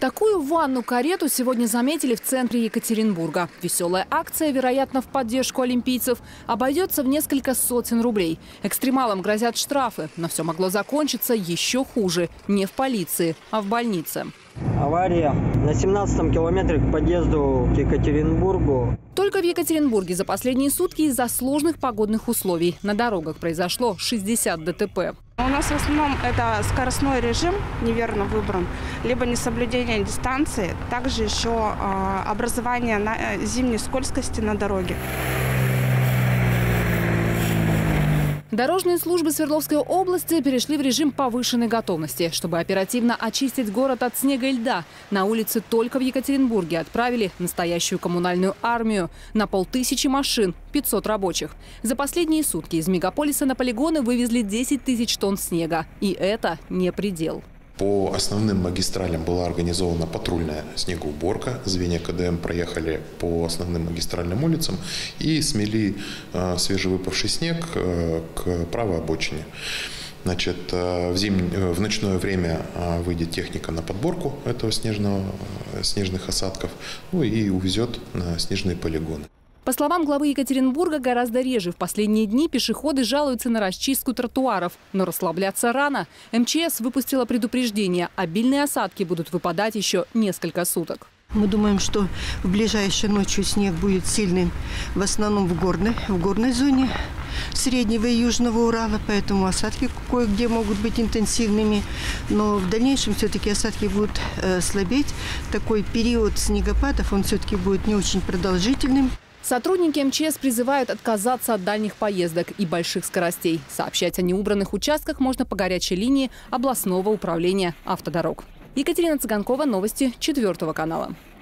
Такую ванну-карету сегодня заметили в центре Екатеринбурга. Веселая акция, вероятно, в поддержку олимпийцев, обойдется в несколько сотен рублей. Экстремалам грозят штрафы, но все могло закончиться еще хуже. Не в полиции, а в больнице. Авария на 17-м километре к подъезду к Екатеринбургу. Только в Екатеринбурге за последние сутки из-за сложных погодных условий на дорогах произошло 60 ДТП. У нас в основном это скоростной режим неверно выбран, либо несоблюдение дистанции, также еще образование зимней скользкости на дороге. Дорожные службы Свердловской области перешли в режим повышенной готовности. Чтобы оперативно очистить город от снега и льда, на улице только в Екатеринбурге отправили настоящую коммунальную армию. На 500 машин, 500 рабочих. За последние сутки из мегаполиса на полигоны вывезли 10 тысяч тонн снега. И это не предел. По основным магистралям была организована патрульная снегоуборка. Звенья КДМ проехали по основным магистральным улицам и смели свежевыпавший снег к правой обочине. Значит, в ночное время выйдет техника на подборку этого снежных осадков, ну и увезет на снежные полигоны. По словам главы Екатеринбурга, гораздо реже в последние дни пешеходы жалуются на расчистку тротуаров. Но расслабляться рано. МЧС выпустила предупреждение. Обильные осадки будут выпадать еще несколько суток. Мы думаем, что в ближайшей ночью снег будет сильным, в основном в горной зоне Среднего и Южного Урала, поэтому осадки кое-где могут быть интенсивными. Но в дальнейшем все-таки осадки будут слабеть. Такой период снегопадов, он все-таки будет не очень продолжительным. Сотрудники МЧС призывают отказаться от дальних поездок и больших скоростей. Сообщать о неубранных участках можно по горячей линии областного управления автодорог. Екатерина Цыганкова, новости 4 канала.